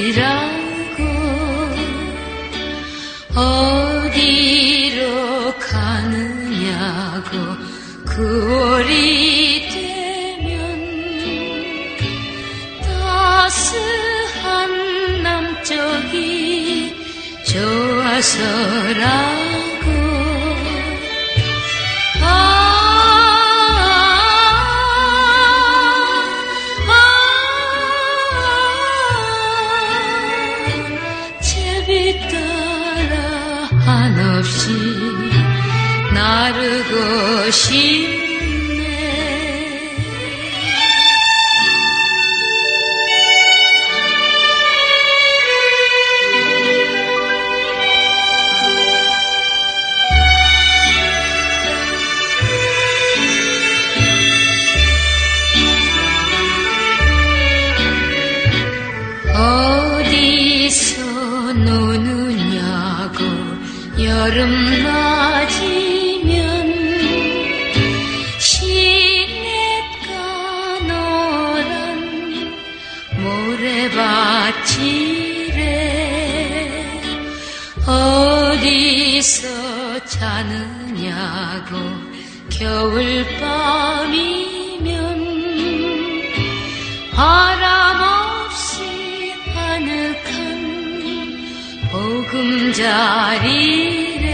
어디로 가느냐고 9월이 되면 따스한 남쪽이 좋아서라고 제비 따라 한없이 나르고 싶네. 어디서 노느냐고 여름 맞이면 시냇가 노란 모래밭이래. 어디서 자느냐고 겨울밤이면 바람 없이 아늑한 보금자리래.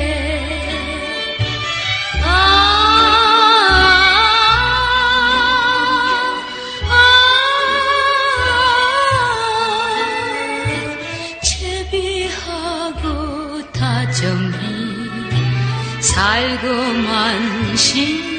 제비하고 다정히 살고만 싶네.